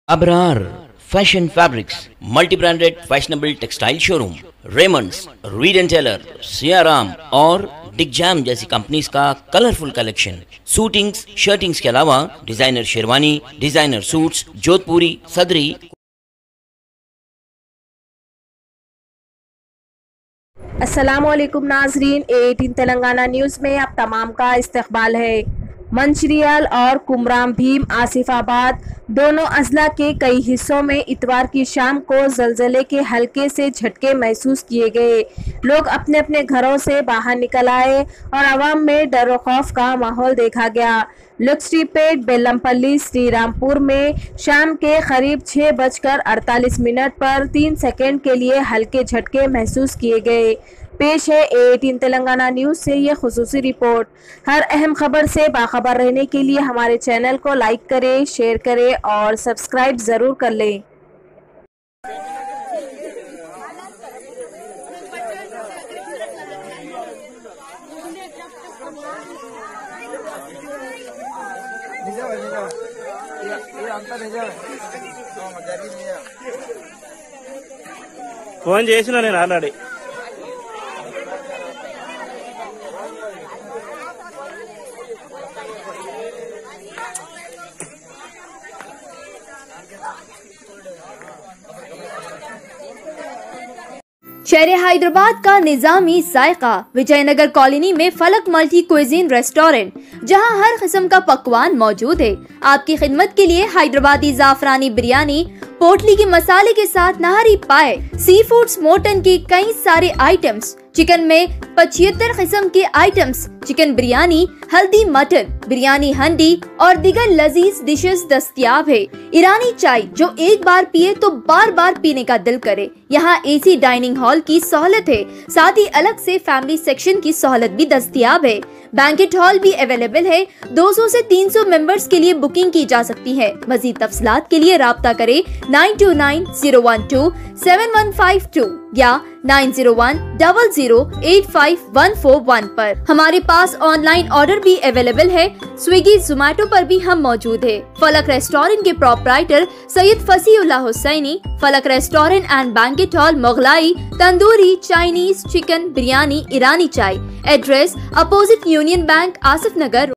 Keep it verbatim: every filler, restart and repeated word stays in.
Abrar fashion fabrics, multi branded fashionable textile showroom, Raymonds, Reid and Taylor, Siyaram और डिगजैम जैसी companies का colourful collection, suitings, shirtings के अलावा designer sherwani, designer suits, Jodhpuri, सदरी। अस्सलामुअलैकुम नाजरीन, एटीन तेलंगाना न्यूज़ में आप तमाम का इस्तकबाल है। मंचिरियाल और कुमराम भीम आसिफाबाद दोनों अजला के कई हिस्सों में इतवार की शाम को जलजले के हल्के से झटके महसूस किए गए। लोग अपने अपने घरों से बाहर निकल आए और आवाम में डर खौफ का माहौल देखा गया। लुक्सरीपेट, बेलमपल्ली, श्रीरामपुर में शाम के करीब छः बजकर अड़तालीस मिनट पर तीन सेकेंड के लिए हल्के झटके महसूस किए गए। पेश है एटीन तेलंगाना न्यूज़ से ये खुसूसी रिपोर्ट। हर अहम खबर से बाखबर रहने के लिए हमारे चैनल को लाइक करें, शेयर करें और सब्सक्राइब ज़रूर कर लें। ఫోన్ చేసిన నేను ఆల్రెడీ शहर हैदराबाद का निजामी जायका विजयनगर कॉलोनी में फलक मल्टी क्विजीन रेस्टोरेंट, जहां हर किस्म का पकवान मौजूद है। आपकी खिदमत के लिए हैदराबादी जाफरानी बिरयानी, पोटली के मसाले के साथ नहरी पाए, सी फूड्स, मोटन की कई सारे आइटम्स, चिकन में पचहत्तर किस्म के आइटम्स, चिकन बिरयानी, हल्दी मटन, बिरयानी हंडी और दिगर लजीज डिशेस दस्तयाब है। ईरानी चाय जो एक बार पिए तो बार बार पीने का दिल करे। यहाँ एसी डाइनिंग हॉल की सहूलत है, साथ ही अलग से फैमिली सेक्शन की सहूलत भी दस्तयाब है। बैंकेट हॉल भी अवेलेबल है। दो सौ से तीन सौ मेंबर्स के लिए बुकिंग की जा सकती है। मजीद तफसीलात के लिए राब्ता करें nine two nine zero one two seven one five two या nine zero one double zero eight five one four one पर। हमारे पास ऑनलाइन ऑर्डर भी अवेलेबल है। स्विगी, जोमेटो पर भी हम मौजूद है। फलक रेस्टोरेंट के proprietor Syed Fasiullah Hussaini, Falak restaurant and banquet hall, Mughlai, tandoori, Chinese, chicken, biryani, Irani चाय। Address opposite Union Bank, Asif नगर।